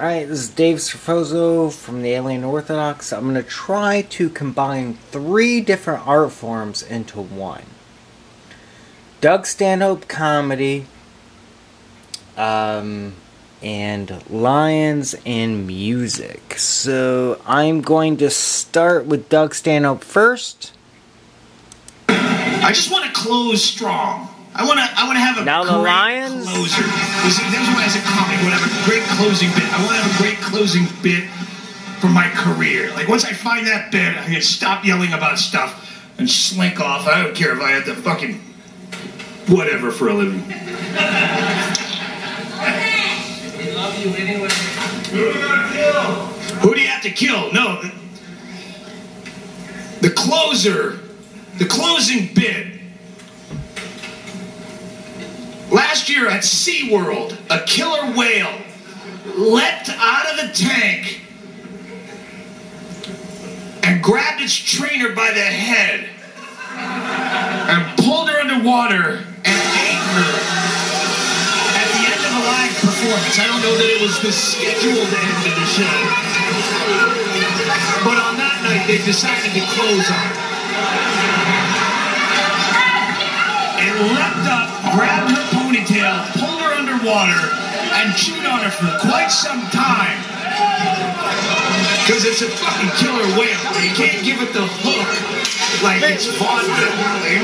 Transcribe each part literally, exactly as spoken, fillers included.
Alright, this is Dave Serfozo from the Alien Orthodox. I'm going to try to combine three different art forms into one. Doug Stanhope comedy, um, and lions and music. So I'm going to start with Doug Stanhope first. I just want to close strong. I want to. I want to have a now great the lions. closer. This is why, as a comic, I want to have a great closing bit. I want to have a great closing bit for my career. Like once I find that bit, I can stop yelling about stuff and slink off. I don't care if I have to fucking whatever for a living. We love you anyway. Who do you got to kill? Who do you have to kill? No. The closer, the closing bit. Last year at SeaWorld, a killer whale leapt out of the tank and grabbed its trainer by the head and pulled her underwater and ate her at the end of a live performance. I don't know that it was the scheduled end of the show, but on that night they decided to close on it. It leapt up, grabbed her ponytail, pulled her underwater, and chewed on her for quite some time. Because it's a fucking killer whale. You can't give it the hook like it's vodka. No, they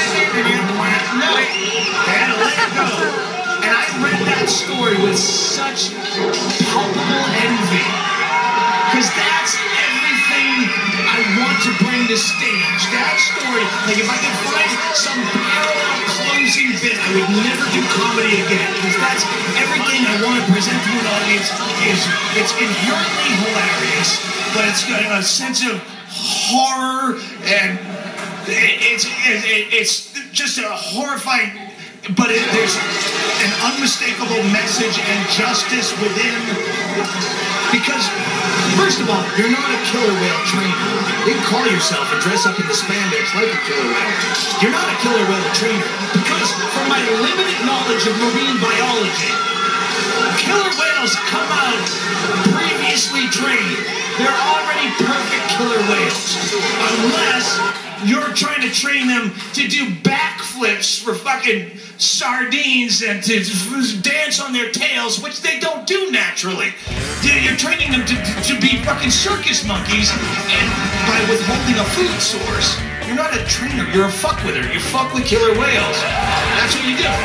had to let it go. And I read that story with such palpable envy. Because that's everything I want to bring to stage. That story, like if I could find some parallel closing bit, I would never do comedy again. Because that's everything I want to present to an audience. Is it's inherently hilarious, but it's got a sense of horror, and it's it, it's just a horrifying. But it, there's an unmistakable message and justice within. Because, first of all, you're not a killer whale trainer. You can call yourself and dress up in the spandex like a killer whale. You're not a killer whale trainer. Because, from my limited knowledge of marine biology, killer whales come out previously trained. They're already perfect killer whales. Unless you're trying to train them to do backflips for fucking sardines and to dance on their tails, which they don't do naturally. You're training them to, to be fucking circus monkeys, and by withholding a food source. You're not a trainer, you're a fuckwither. You fuck with killer whales. That's what you do.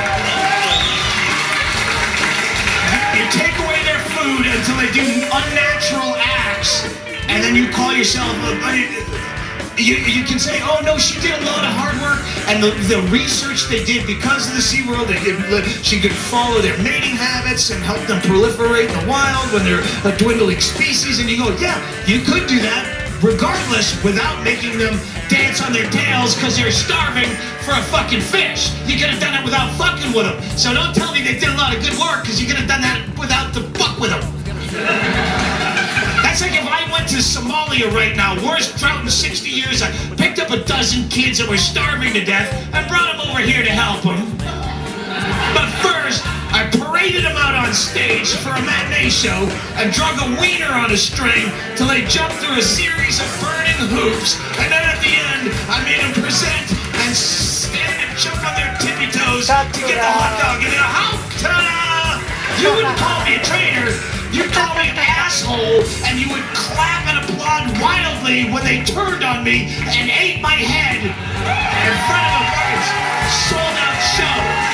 You take away their food until they do unnatural acts, and then you call yourself a... You, you can say, oh no, she did a lot of hard work, and the, the research they did because of the SeaWorld, they did, she could follow their mating habits and help them proliferate in the wild when they're a dwindling species, and you go, yeah, you could do that, regardless, without making them dance on their tails because they're starving for a fucking fish. You could have done it without fucking with them. So don't tell me they did a lot of good work, because you could have done that without the fuck with them. That's like if I went to Somalia right now, worst drought in sixty years, I picked up a dozen kids that were starving to death and brought them over here to help them. But first, I paraded them out on stage for a matinee show and drug a wiener on a string till they jumped through a series of burning hoops. And then at the end, I made them present and stand and jump on their tippy toes to get the hot dog. And now, how ta-da! You wouldn't call me a trainer. You'd call me an asshole, and you would clap and applaud wildly when they turned on me and ate my head in front of a fucking sold-out show.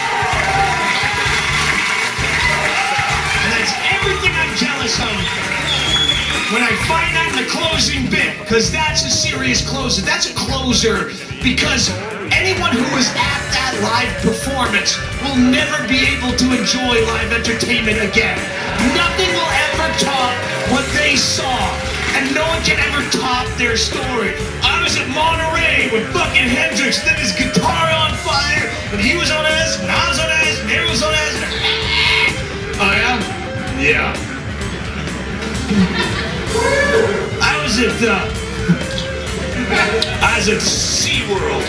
And that's everything I'm jealous of when I find that in the closing bit, because that's a serious closer. That's a closer, because anyone who was at that live performance will never be able to enjoy live entertainment again. Nothing will ever top what they saw, and no one can ever top their story. I was at Monterey with fucking Hendrix, lit his guitar on fire, and he was on his, and I was on his, and he was on his. Oh yeah? Yeah. I was at, uh, I was at SeaWorld.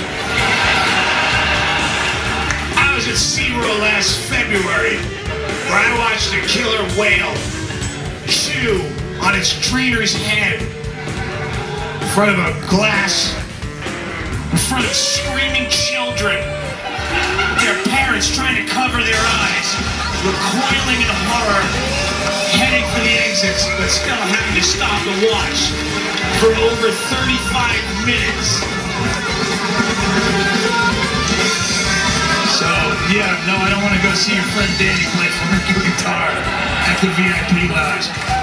I was at SeaWorld last February, where I watched a killer whale tattoo on its trainer's head in front of a glass, in front of screaming children, their parents trying to cover their eyes, recoiling in horror, heading for the exits, but still having to stop the watch for over thirty-five minutes. So, yeah, no, I don't want to go see your friend Danny play flamenco guitar at the V I P lounge.